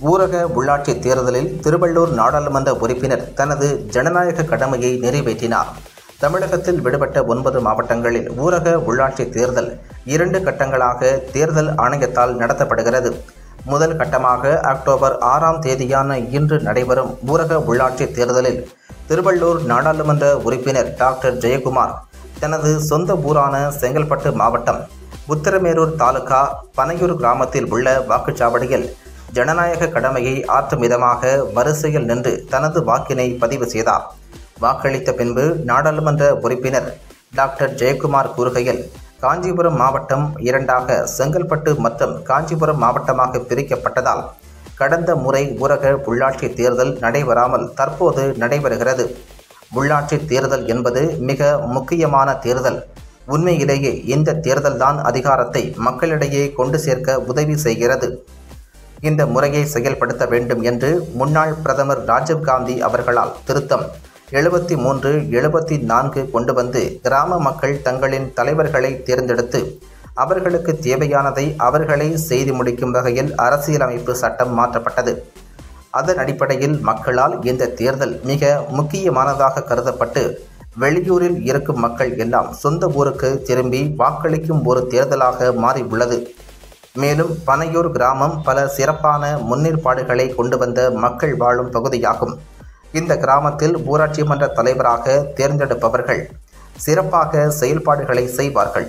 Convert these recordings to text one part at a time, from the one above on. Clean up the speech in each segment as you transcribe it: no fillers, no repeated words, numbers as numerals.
ஊரக உள்ளாட்சி தேர்தலில் திருவள்ளூர் நாடாளுமன்ற உறுப்பினர் தனது ஜனநாயக கடமையை நிறைவேற்றினார். தமிழகத்தில் விடுபட்ட 9 மாவட்டங்களில் ஊரக உள்ளாட்சி தேர்தல் 2 கட்டங்களாக தேர்தல் ஆணையத்தால் நடத்தப்படுகிறது. முதல் கட்டமாக அக்டோபர் 6ஆம் தேதியான இன்று நடைபெறும் ஊரக உள்ளாட்சி தேர்தலில் திருவள்ளூர் நாடாளுமன்ற உறுப்பினர் டாக்டர் ஜெயக்குமார் தனது சொந்த ஊரான செங்கல்பட்டு மாவட்டம் உத்திரமேரூர் தாலுகா பனையூர் கிராமத்தில் உள்ள வாக்குச்சாவடியில் ஜனநாயக கடமையை ஆற்றும் விதமாக வரிசையில் நின்று தனது வாக்கினை பதிவு செய்தார். வாக்களித்த பின்பு நாடாளுமன்ற உறுப்பினர் டாக்டர் ஜெயக்குமார் கூறுகையில், காஞ்சிபுரம் மாவட்டம் 2ஆக செங்கல்பட்டு மற்றும் காஞ்சிபுரம் மாவட்டமாக பிரிக்கப்பட்டதால் கடந்த முறை ஊரக உள்ளாட்சி தேர்தல் நடைபெறாமல் தற்போது நடைபெறுகிறது. உள்ளாட்சி தேர்தல் என்பது மிக முக்கியமான தேர்தல். உண்மையிலேயே இந்த தேர்தல்தான் அதிகாரத்தை மக்களிடையே கொண்டு சேர்க்க உதவி செய்கிறது. இந்த முறையை செயல்படுத்த வேண்டும் என்று முன்னாள் பிரதமர் ராஜீவ்காந்தி அவர்களால் திருத்தம் 73, 74 கொண்டு வந்து கிராம மக்கள் தங்களின் தலைவர்களை தேர்ந்தெடுத்து அவர்களுக்கு தேவையானதை அவர்களே செய்து முடிக்கும் வகையில் அரசியலமைப்பு சட்டம் மாற்றப்பட்டது. அதன் அடிப்படையில் மக்களால் இந்த தேர்தல் மிக முக்கியமானதாக கருதப்பட்டு வெளியூரில் இருக்கும் மக்கள் எல்லாம் சொந்த ஊருக்கு திரும்பி வாக்களிக்கும் ஒரு தேர்தலாக மாறி உள்ளது. மேலும் பனையூர் கிராமம் பல சிறப்பான முன்னேற்பாடுகளை கொண்டு வந்த மக்கள் வாழும் பகுதியாகும். இந்த கிராமத்தில் ஊராட்சி மன்ற தலைவராக தேர்ந்தெடுப்பவர்கள் சிறப்பாக செயல்பாடுகளை செய்வார்கள்.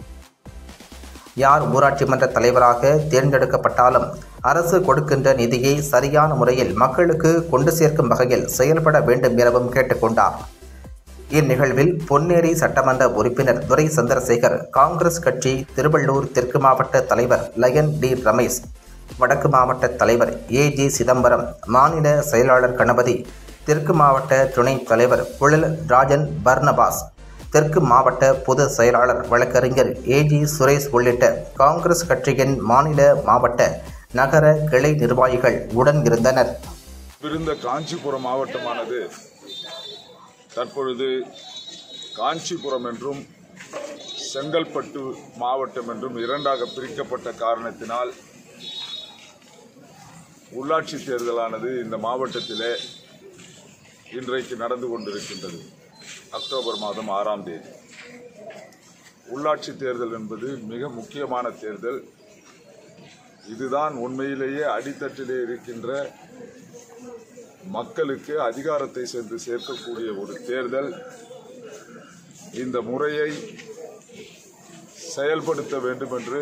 யார் ஊராட்சி மன்ற தலைவராக தேர்ந்தெடுக்கப்பட்டாலும் அரசு கொடுக்கின்ற நிதியை சரியான முறையில் மக்களுக்கு கொண்டு சேர்க்கும் வகையில் செயல்பட வேண்டும் எனவும் கேட்டுக்கொண்டார். இந்நிகழ்வில் பொன்னேரி சட்டமன்ற உறுப்பினர் துரை சந்திரசேகர், காங்கிரஸ் கட்சி திருவள்ளூர் தெற்கு மாவட்ட தலைவர் லயன் டி ரமேஷ், வடக்கு மாவட்ட தலைவர் ஏஜி சிதம்பரம், மாநில செயலாளர் கணபதி, தெற்கு மாவட்ட துணைத் தலைவர் குழல் ராஜன் பர்னபாஸ், தெற்கு மாவட்ட பொது செயலாளர் வழக்கறிஞர் ஏஜி சுரேஷ் உள்ளிட்ட காங்கிரஸ் கட்சியின் மாநில மாவட்ட நகர கிளை நிர்வாகிகள் உடன் இருந்தனர். காஞ்சிபுரம் மாவட்டமானது தற்பொழுது காஞ்சிபுரம் என்றும் செங்கல்பட்டு மாவட்டம் என்றும் 2ஆக பிரிக்கப்பட்ட காரணத்தினால் உள்ளாட்சி தேர்தலானது இந்த மாவட்டத்திலே இன்றைக்கு நடந்து கொண்டிருக்கின்றது. அக்டோபர் மாதம் 6ஆம் தேதி உள்ளாட்சி தேர்தல் என்பது மிக முக்கியமான தேர்தல். இதுதான் உண்மையிலேயே அடித்தட்டிலே இருக்கின்ற மக்களுக்கு அதிகாரத்தை சென்று சேர்க்கக்கூடிய ஒரு தேர்தல். இந்த முறையை செயல்படுத்த வேண்டும் என்று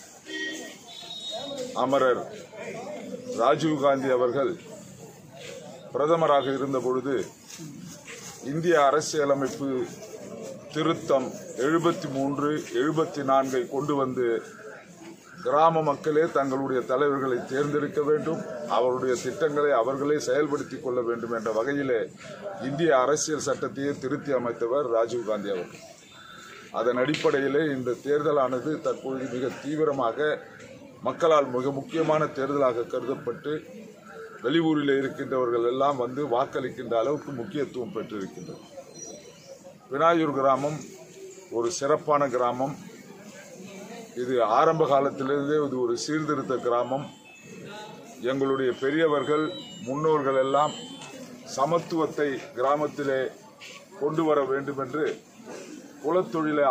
அமரர் ராஜீவ்காந்தி அவர்கள் பிரதமராக இருந்தபொழுது இந்திய அரசியலமைப்பு திருத்தம் 73, 74 கொண்டு வந்து கிராம மக்களே தங்களுடைய தலைவர்களை தேர்ந்தெடுக்க வேண்டும், அவருடைய திட்டங்களை அவர்களே செயல்படுத்தி கொள்ள வேண்டும் என்ற வகையிலே இந்திய அரசியல் சட்டத்தையே திருத்தி அமைத்தவர் ராஜீவ்காந்தி அவர்கள். அதன் அடிப்படையிலே இந்த தேர்தலானது தற்பொழுது மிக தீவிரமாக மக்களால் மிக முக்கியமான தேர்தலாக கருதப்பட்டு வெளியூரில் இருக்கின்றவர்கள் எல்லாம் வந்து வாக்களிக்கின்ற அளவுக்கு முக்கியத்துவம் பெற்றிருக்கின்றது. பனையூர் கிராமம் ஒரு சிறப்பான கிராமம். இது ஆரம்ப காலத்திலிருந்தே இது ஒரு சீர்திருத்த கிராமம். எங்களுடைய பெரியவர்கள் முன்னோர்கள் எல்லாம் சமத்துவத்தை கிராமத்திலே கொண்டு வர வேண்டும் என்று குலத்தொழிலை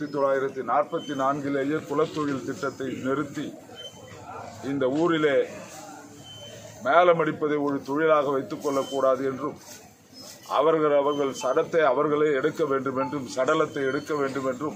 1944 குலத்தொழில் திட்டத்தை நிறுத்தி இந்த ஊரிலே மேலமடிப்பதை ஒரு தொழிலாக வைத்துக் கொள்ளக்கூடாது என்றும் அவர்கள் சடத்தை அவர்களே எடுக்க வேண்டும் என்றும் சடலத்தை எடுக்க வேண்டும் என்றும்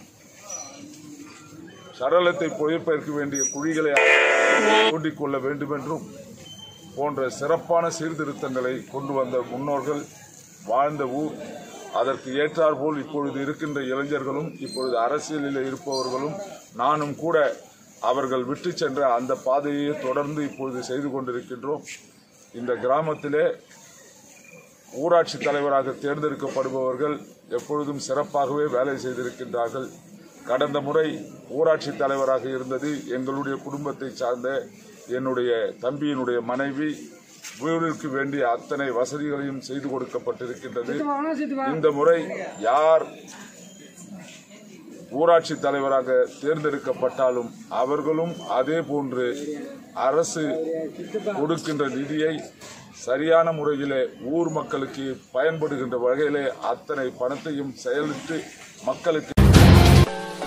சடலத்தை புதைப்பதற்கு வேண்டிய குழிகளை தோண்டிக் கொள்ள வேண்டும் என்றும் போன்ற சிறப்பான சீர்திருத்தங்களை கொண்டு வந்த முன்னோர்கள் வாழ்ந்த ஊர். அதற்கு ஏற்றாற்போல் இப்பொழுது இருக்கின்ற இளைஞர்களும் இப்பொழுது அரசியலில் இருப்பவர்களும் நானும் கூட அவர்கள் விட்டு சென்ற அந்த பாதையை தொடர்ந்து இப்பொழுது செய்து கொண்டிருக்கின்றோம். இந்த கிராமத்திலே ஊராட்சி தலைவராக தேர்ந்தெடுக்கப்படுபவர்கள் எப்பொழுதும் சிறப்பாகவே வேலை செய்திருக்கின்றார்கள். கடந்த முறை ஊராட்சி தலைவராக இருந்தது எங்களுடைய குடும்பத்தை சார்ந்த என்னுடைய தம்பியினுடைய மனைவி. ஊருக்கு வேண்டிய அத்தனை வசதிகளையும் செய்து கொடுக்கப்பட்டிருக்கின்றது. இந்த முறை யார் ஊராட்சி தலைவராக தேர்ந்தெடுக்கப்பட்டாலும் அவர்களும் அதே போன்று அரசு கொடுக்கின்ற நிதியை சரியான முறையிலே ஊர் மக்களுக்கு பயன்படுகின்ற வகையிலே அத்தனை பணத்தையும் செயலிட்டு மக்களுக்கு